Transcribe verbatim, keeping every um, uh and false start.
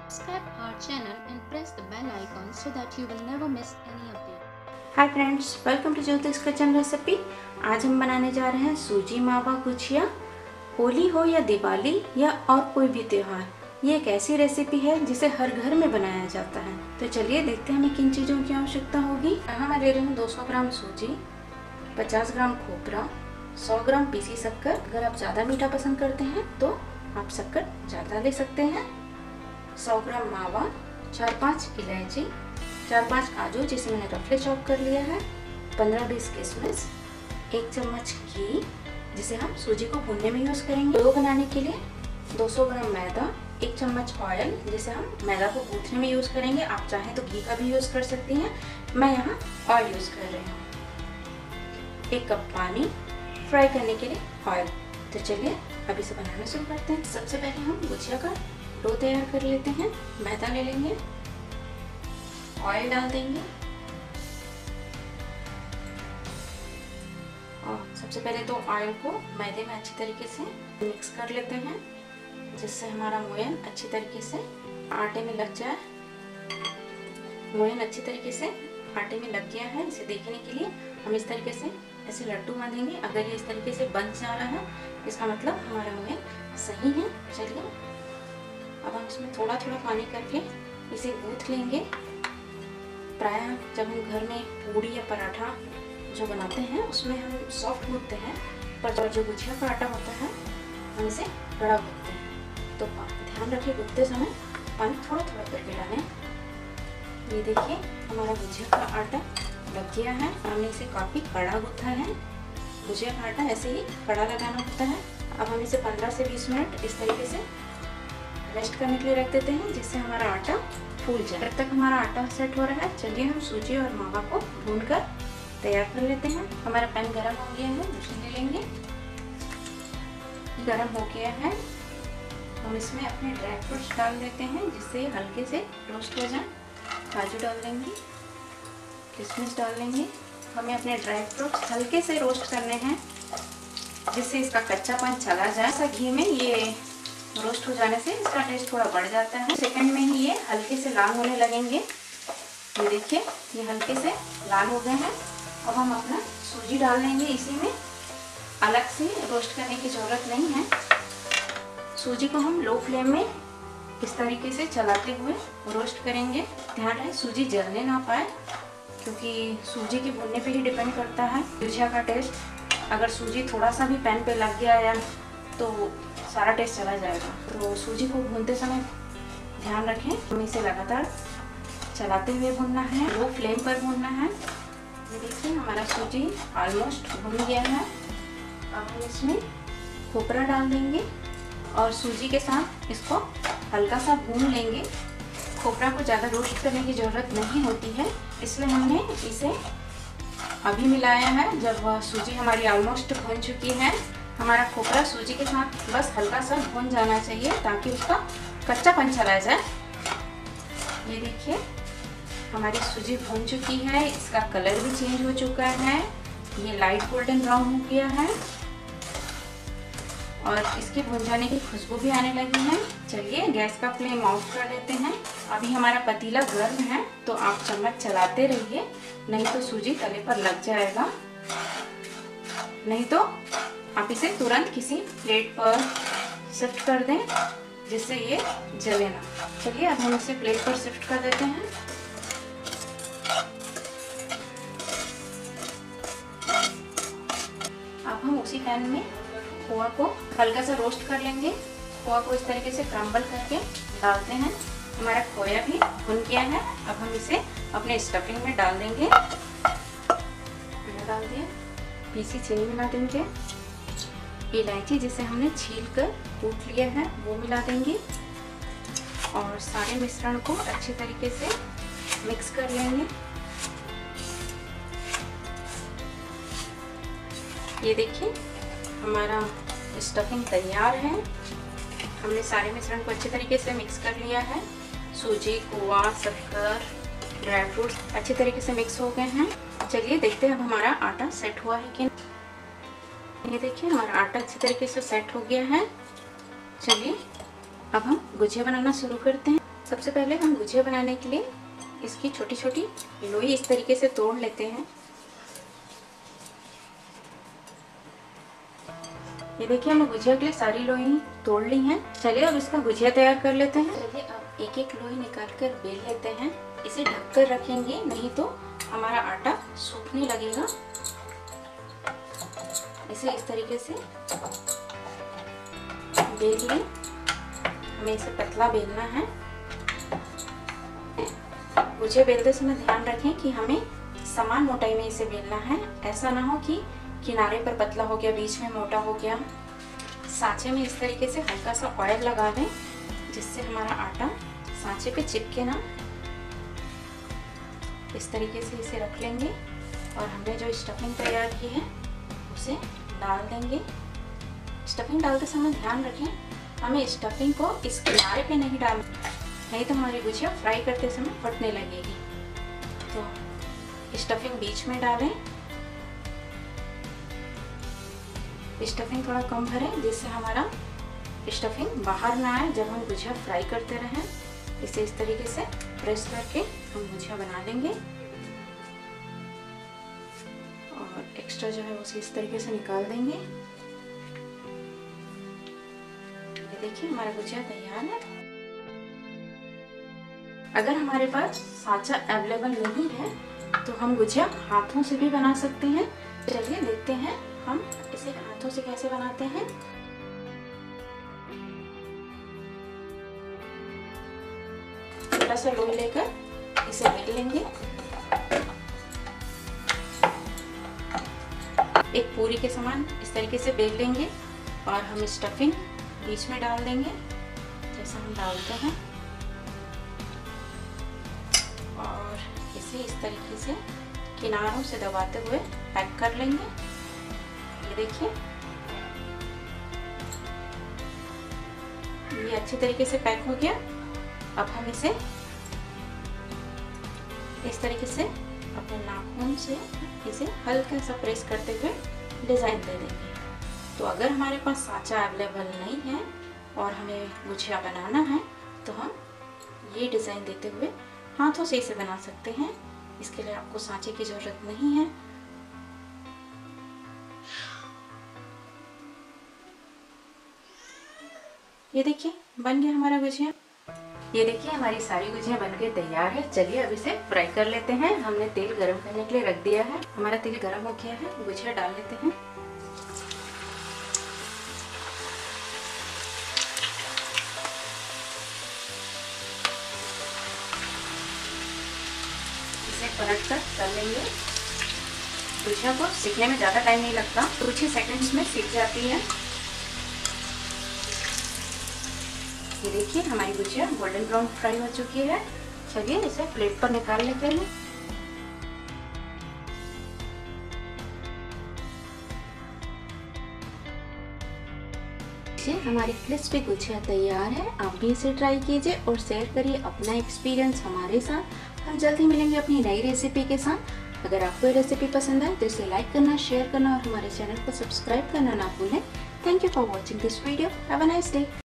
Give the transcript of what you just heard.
Subscribe our channel and press the bell icon so that you will never miss any update. हाय friends, welcome to Jyotish kitchen recipe. आज हम बनाने जा रहे हैं सूजी मावा गुजिया। होली हो या दिवाली या और कोई भी त्योहार, ये एक ऐसी रेसिपी है जिसे हर घर में बनाया जाता है। तो चलिए देखते हैं हमें किन चीज़ों की आवश्यकता होगी। यहाँ मैं ले रही हूँ दो सौ ग्राम सूजी, पचास ग्राम खोपरा, सौ ग्राम पीसी शक्कर। अगर आप ज़्यादा मीठा पसंद करते हैं तो आप शक्कर ज़्यादा ले सकते हैं। सौ ग्राम मावा, चार पाँच इलायची, चार पाँच काजू जिसे मैंने रफली चॉप कर लिया है, पंद्रह बीस किशमिश, एक चम्मच घी जिसे हम सूजी को भूनने में यूज़ करेंगे। डो बनाने के लिए दो सौ ग्राम मैदा, एक चम्मच ऑयल जिसे हम मैदा को गूंथने में यूज़ करेंगे। आप चाहें तो घी का भी यूज़ कर सकती हैं, मैं यहाँ ऑयल यूज़ कर रही हूँ। एक कप पानी, फ्राई करने के लिए ऑयल। तो चलिए अभी से बनाना शुरू करते हैं। सबसे पहले हम गुजिया का डो तैयार कर लेते हैं। मैदा ले लेंगे, ऑयल डाल देंगे और सबसे पहले तो ऑयल को मैदे में अच्छी तरीके से मिक्स कर लेते हैं, जिससे हमारा मोयन अच्छी तरीके से आटे में लग जाए। मोयन अच्छी तरीके से आटे में लग गया है, इसे देखने के लिए हम इस तरीके से ऐसे लड्डू बांधेंगे। अगर ये इस तरीके से बंध जा रहा है इसका मतलब हमारा मोयन सही है। चलिए अब हम इसमें थोड़ा थोड़ा पानी करके इसे गूंथ लेंगे। प्रायः जब हम घर में पूड़ी या पराठा जो बनाते हैं उसमें हम सॉफ्ट गूंथते हैं, पर जो गुजिया का आटा होता है हम इसे कड़ा गूंथते हैं। तो ध्यान रखिए गूंथते समय पानी थोड़ा थोड़ा करके डालें। ये देखिए हमारा गुजिया का आटा लग गया है, हमने इसे काफ़ी कड़ा गूंथा है। गुजिया का आटा ऐसे ही कड़ा लगाना होता है। अब हम इसे पंद्रह से बीस मिनट इस तरीके से रेस्ट करने के लिए रख देते हैं, जिससे हमारा आटा फूल जाए। जब तक हमारा आटा सेट हो रहा है चलिए हम सूजी और मावा को भूनकर तैयार कर लेते हैं। हमारा पैन गरम हो गया है, दूसरी ले लेंगे। गरम हो गया है, हम इसमें अपने ड्राई फ्रूट्स डाल देते हैं जिससे हल्के से रोस्ट हो जाए। काजू डाल देंगे, किशमिश डाल लेंगे। हमें अपने ड्राई फ्रूट्स हल्के से रोस्ट करने हैं जिससे इसका कच्चापन चला जाए। ऐसा घी में ये रोस्ट हो जाने से इसका टेस्ट थोड़ा बढ़ जाता है। सेकंड में ही ये हल्के से लाल होने लगेंगे। ये देखिए ये हल्के से लाल हो गए हैं। अब हम अपना सूजी डाल लेंगे इसी में, अलग से रोस्ट करने की ज़रूरत नहीं है। सूजी को हम लो फ्लेम में इस तरीके से चलाते हुए रोस्ट करेंगे। ध्यान रहे सूजी जलने ना पाए, क्योंकि सूजी के भुनने पे ही डिपेंड करता है गुजिया का टेस्ट। अगर सूजी थोड़ा सा भी पैन पे लग गया या तो सारा टेस्ट चला जाएगा। तो सूजी को भूनते समय ध्यान रखें, हमें इसे लगातार चलाते हुए भूनना है, लो फ्लेम पर भूनना है। ये देखिए हमारा सूजी ऑलमोस्ट भून गया है। अब हम इसमें खोपरा डाल देंगे और सूजी के साथ इसको हल्का सा भून लेंगे। खोपरा को ज़्यादा रोस्ट करने की ज़रूरत नहीं होती है, इसलिए हमने इसे अभी मिलाया है जब सूजी हमारी ऑलमोस्ट भून चुकी है। हमारा खोपरा सूजी के साथ बस हल्का सा भून जाना चाहिए ताकि उसका कच्चापन चला जाए। ये देखिए हमारी सूजी भून चुकी है, इसका कलर भी चेंज हो चुका है, ये लाइट गोल्डन ब्राउन हो गया है और इसके भून जाने की खुशबू भी आने लगी है। चलिए गैस का फ्लेम ऑफ कर देते हैं। अभी हमारा पतीला गर्म है तो आप चम्मच चलाते रहिए, नहीं तो सूजी तले पर लग जाएगा। नहीं तो आप इसे तुरंत किसी प्लेट पर शिफ्ट कर दें जिससे ये जले ना। चलिए अब हम इसे प्लेट पर शिफ्ट कर देते हैं। अब हम उसी पैन में खोआ को हल्का सा रोस्ट कर लेंगे। खोआ को इस तरीके से क्रम्बल करके डालते हैं। हमारा खोया भी भुन गया है। अब हम इसे अपने स्टफिंग में डाल देंगे। डाल दिए, पीसी चीनी मिला देंगे, इलायची जिसे हमने छील कर कूट लिया है वो मिला देंगे और सारे मिश्रण को अच्छी तरीके से मिक्स कर लेंगे। ये देखिए हमारा स्टफिंग तैयार है। हमने सारे मिश्रण को अच्छे तरीके से मिक्स कर लिया है। सूजी, खोआ, शक्कर, ड्राई फ्रूट्स अच्छे तरीके से मिक्स हो गए हैं। चलिए देखते हैं अब हमारा आटा सेट हुआ है कि ये देखिए हमारा आटा अच्छी तरीके से सेट हो गया है। चलिए अब हम गुजिया बनाना शुरू करते हैं। सबसे पहले हम गुजिया बनाने के लिए इसकी छोटी छोटी लोई इस तरीके से तोड़ लेते हैं। ये देखिए हमने गुजिया के लिए सारी लोई तोड़ ली हैं। चलिए अब इसका गुजिया तैयार कर लेते हैं। चलिए अब एक एक लोई निकाल कर बेल लेते हैं। इसे ढककर रखेंगे, नहीं तो हमारा आटा सूखने लगेगा। इसे इस तरीके से बेल लें। हमें इसे पतला बेलना है। गुजिया बेलते समय ध्यान रखें कि हमें समान मोटाई में इसे बेलना है। ऐसा ना हो कि किनारे पर पतला हो गया, बीच में मोटा हो गया। सांचे में इस तरीके से हल्का सा ऑयल लगा दें, जिससे हमारा आटा सांचे पे चिपके ना। इस तरीके से इसे रख लेंगे और हमने जो स्टफिंग तैयार की है उसे डाल देंगे। स्टफिंग डालते समय ध्यान रखें, हमें स्टफिंग को इस किनारे पे नहीं डालना, नहीं तो हमारी गुजिया फ्राई करते समय फटने लगेगी। तो स्टफिंग बीच में डालें। स्टफिंग थोड़ा कम भरें, जिससे हमारा स्टफिंग बाहर ना आए जब हम गुजिया फ्राई करते रहें। इसे इस तरीके से प्रेस करके हम गुजिया बना लेंगे और एक्स्ट्रा जो है उसे इस तरीके से निकाल देंगे। ये देखिए हमारा गुजिया तैयार है। अगर हमारे पास सांचा अवेलेबल नहीं है तो हम गुजिया हाथों से भी बना सकते हैं। चलिए देखते हैं हम इसे हाथों से कैसे बनाते हैं। छोटा सा लोई लेकर इसे बेल लेंगे। एक पूरी के समान इस तरीके से बेल लेंगे और हम स्टफिंग बीच में डाल देंगे, जैसा हम डालते हैं। और इसे इस तरीके से किनारों से दबाते हुए पैक कर लेंगे। ये देखिए ये अच्छे तरीके से पैक हो गया। अब हम इसे इस तरीके से अपने नाखून से इसे हल्का सा प्रेस करते हुए डिज़ाइन दे देंगे। तो अगर हमारे पास सांचा अवेलेबल नहीं है और हमें गुजिया बनाना है तो हम ये डिज़ाइन देते हुए हाथों से इसे बना सकते हैं। इसके लिए आपको सांचे की ज़रूरत नहीं है। ये देखिए बन गया हमारा गुजिया। ये देखिए हमारी सारी गुजिया बनके तैयार है। चलिए अब इसे फ्राई कर लेते हैं। हमने तेल गरम करने के लिए रख दिया है। हमारा तेल गरम हो गया है। गुजिया डाल लेते हैं। इसे पलट कर तल लेंगे। गुजिया को सीखने में ज़्यादा टाइम नहीं लगता, कुछ ही सेकंड्स में सीख जाती है। ये देखिए हमारी गुजिया गोल्डन ब्राउन फ्राई हो चुकी है। चलिए इसे प्लेट पर निकाल लेते हैं। हमारी क्रिस्पी गुजिया तैयार है। आप भी इसे ट्राई कीजिए और शेयर करिए अपना एक्सपीरियंस हमारे साथ। हम जल्दी मिलेंगे अपनी नई रेसिपी के साथ। अगर आपको ये रेसिपी पसंद आए तो इसे लाइक करना, शेयर करना और हमारे चैनल को सब्सक्राइब करना ना भूलें। Thank you for watching this video. Have a nice day.